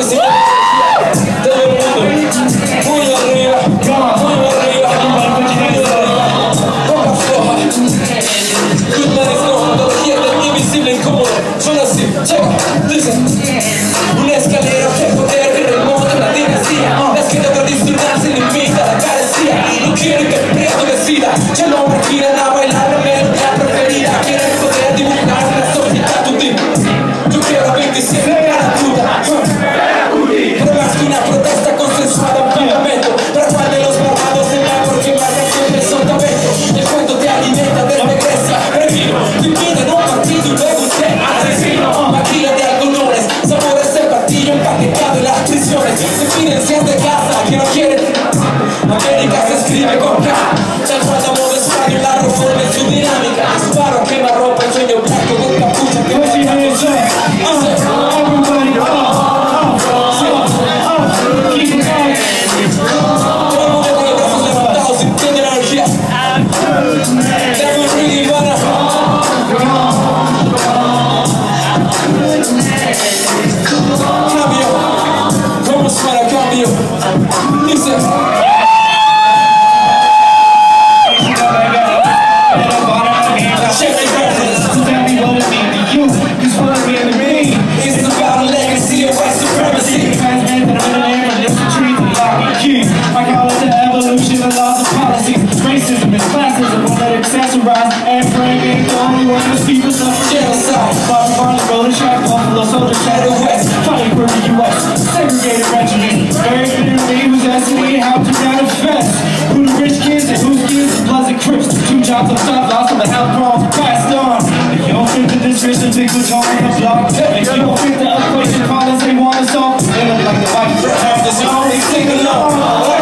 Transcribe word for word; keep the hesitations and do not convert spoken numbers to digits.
si todo el mundo muy arriba, muy arriba, muy arriba, boca floja. Good man is gone, todo quiere invisible, incómodo. Son así, checa, listen. Una escalera de poder que remonta la dinastía. La esquina para disfrutarse limita la carecía. No quieren que el preto decida. Ya no me quieren a bailar la melodía preferida. Quieren poder dibujar la sociedad tu tipo. Yo quiero veintisiete para puta. Pero más que una protesta consensuada en fundamento. Para cual de los barbados se va porque marca siempre el sotavento. El cuento te alimenta desde Grecia. Revino, te piden un partido y luego usted asesino. Maquila de algodones, sabores de patillo empaquetado en las prisiones. Definencias de casa que no quieren. América se escribe con K. Tal cual la moda España, la reforma en su dinámica. Disparo, quema ropa, el sueño blanco con capucha que me deja con su. Todo el mundo con los brazos levantados, sintiendo energía. Dame really buena. Cambio, ¿cómo suena cambio? Dice. And bringing the only one who's people suffer genocide. Bobby Marley, Golden Shack, Buffalo Soldier, Shadow West, fighting for the U S segregated regiment. Very clearly who's asking me how to manifest. Who the rich kids and whose kids are Pleasant Crips. Two jobs on top, lost on the health problems passed on. If you don't fit the description, big was on the block. If you don't fit the equation, call us, they want us all. They look like the white have this all, they sing along.